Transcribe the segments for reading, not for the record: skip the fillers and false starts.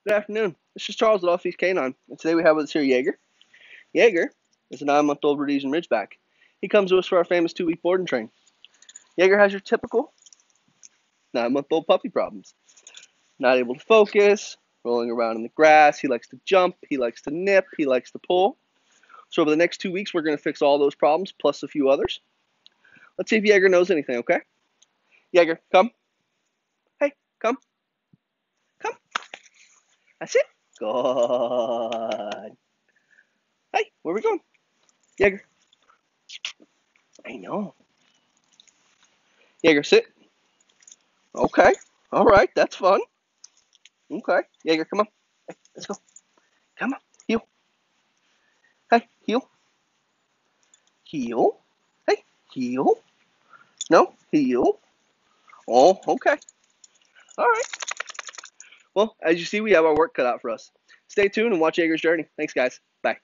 Good afternoon. This is Charles at Off-Leash K9, and today we have with us here Jager. Jager is a 9-month-old Rhodesian Ridgeback. He comes to us for our famous 2-week board and train. Jager has your typical 9-month-old puppy problems. Not able to focus, rolling around in the grass, he likes to jump, he likes to nip, he likes to pull. So over the next 2 weeks, we're going to fix all those problems, plus a few others. Let's see if Jager knows anything, okay? Jager, come. Hey, come. Come. That's it. Good. Hey, where are we going? Jager. I know. Jager, sit. Okay. All right, that's fun. Okay. Jager, come on. Hey, let's go. Come on. Heel. Hey, heel. Heel. Hey, heel. No, heel. Oh, okay. All right. Well, as you see, we have our work cut out for us. Stay tuned and watch Jager's journey. Thanks, guys. Bye.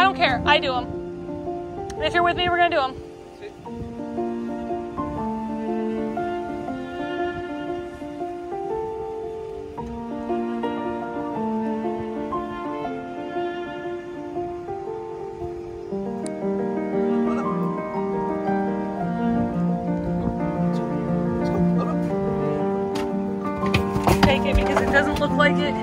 don't care. I do them. And if you're with me, we're gonna do them. Take it because it doesn't look like it.